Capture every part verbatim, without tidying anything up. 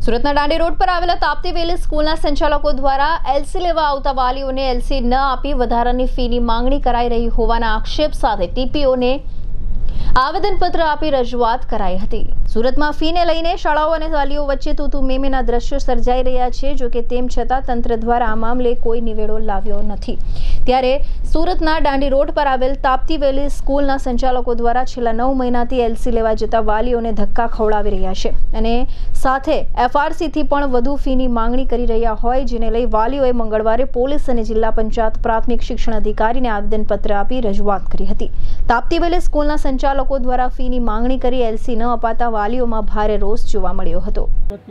સુરતના દાંડી રોડ પર આવેલા તાપ્તી વેલી સ્કૂલના સંચાલકો દ્વારા એલસી લેવા આવતા વાલીઓને એલસી ન આપી વધારાની ફીની માંગણી કરાઈ રહી હોવાના આક્ષેપ સાથે ટીપીઓને આવેદનપત્ર આપી રજૂઆત કરાઈ હતી। સુરતમાં ફીને લઈને શાળાઓ અને વાલીઓ વચ્ચે તૂતુ મેમેના દ્રશ્યો સર્જાઈ રહ્યા છે। જો કે તેમ છતાં તંત્ર દ્વારા આ મામલે કોઈ નિવેડો લાવ્યો નથી। ત્યારે સુરતના દાંડી રોડ પર આવેલ તાપ્તી વેલી સ્કૂલના સંચાલકો દ્વારા છેલ્લા નવ મહિનાથી એલસી લેવા જતા વાલીઓને ધક્કા ખવડાવી રહ્યા છે અને સાથે એફઆરસીથી પણ વધુ ફીની માંગણી કરી રહ્યા હોય, જેને લઈ વાલીઓએ મંગળવારે પોલીસ અને જિલ્લા પંચાયત પ્રાથમિક શિક્ષણ અધિકારીને આવેદનપત્ર આપી રજૂઆત કરી હતી। તાપ્તી વેલી સ્કૂલના સંચાલકો દ્વારા ફીની માંગણી કરી એલસી ન અપાતા વાલીઓમાં ભારે રોષ જોવા મળ્યો હતો।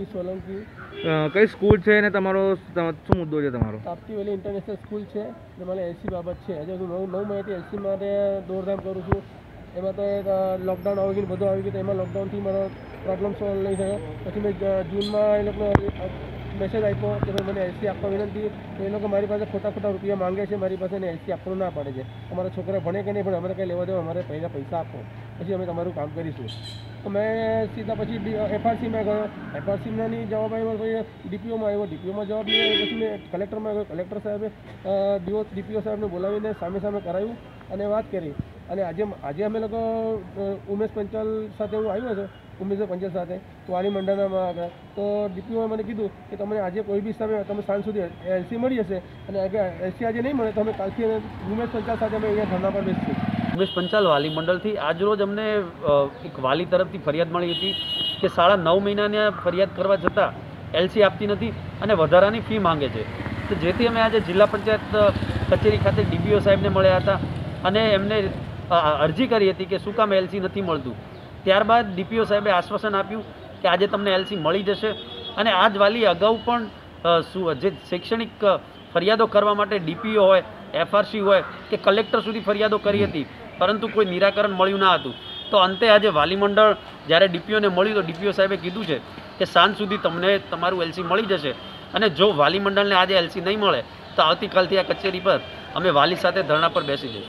કઈ સ્કૂલ છે અને તમારો શું મુદ્દો છે? તમારો તાપ્તી વેલી ઇન્ટરનેશનલ સ્કૂલ છે, જે મને એલસી બાબત છે। આજે હું નવ નવ મહિનાથી એલસી માટે દોડધામ કરું છું। એમાં તો લોકડાઉન આવી ગયું, બધું આવી ગયું, તો એમાં લોકડાઉનથી મારો પ્રોબ્લેમ સોલ્વ નહીં થયો। પછી મેં જૂનમાં એ લોકો મેસેજ આપ્યો કે ભાઈ મને એલસી આપવા વિનંતી। તો એ લોકો મારી પાસે ખોટા ખોટા રૂપિયા માંગે છે, મારી પાસે એને એલસી આપવાનું ના પાડે છે। અમારા છોકરા ભણે કે નહીં ભણે, અમારે કંઈ લેવા દેવા, અમારે પહેલાં પૈસા આપો, પછી અમે તમારું કામ કરીશું। તો મેં સીધા પછી એફઆરસીમાં ગયો, એફઆરસીમાંની જવાબ આવ્યો, પછી ડીપીઓમાં આવ્યો, ડીપીઓમાં જવાબ નહીં આવ્યો, પછી મેં કલેક્ટરમાં ગયો, કલેક્ટર સાહેબે ડીઓ ડીપીઓ સાહેબને બોલાવીને સામે સામે કરાવ્યું અને વાત કરી। અને આજે આજે અમે લોકો ઉમેશ પંચાલ સાથે હું આવ્યો છું, ઉમેશ પંચાલ સાથે વાલી મંડળમાં આગળ, તો ડીપીઓએ મને કીધું કે તમને આજે કોઈ બી સમય તમે સાંજ સુધી એલસી મળી જશે, અને અગર એલસી આજે નહીં મળે તો અમે કાલથી ઉમેશ પંચાલ સાથે અમે અહીંયા ધરણા પર બેસીશું। ઉમેશ પંચાલ વાલી મંડળથી આજરોજ અમને એક વાલી તરફથી ફરિયાદ મળી હતી કે શાળા નવ મહિનાની ફરિયાદ કરવા છતાં એલસી આપતી નથી અને વધારાની ફી માંગે છે। તો જેથી અમે આજે જિલ્લા પંચાયત કચેરી ખાતે ડીપીઓ સાહેબને મળ્યા હતા અને એમને અરજી કરી હતી કે શું કામ એલસી નથી મળતું। ત્યારબાદ ડીપીઓ સાહેબે આશ્વાસન આપ્યું કે આજે તમને એલસી મળી જશે। અને આ જ વાલી અગાઉ પણ જે શૈક્ષણિક ફરિયાદો કરવા માટે ડીપીઓ હોય, એફઆરસી હોય કે કલેક્ટર સુધી ફરિયાદો કરી હતી, પરંતુ કોઈ નિરાકરણ મળ્યું ના હતું। તો અંતે આજે વાલી મંડળ જ્યારે ડીપીઓને મળ્યું તો ડીપીઓ સાહેબે કીધું છે કે સાંજ સુધી તમને તમારું એલસી મળી જશે, અને જો વાલી મંડળને આજે એલસી નહીં મળે તો આવતીકાલથી આ કચેરી પર અમે વાલી સાથે ધરણા પર બેસી જઈશું।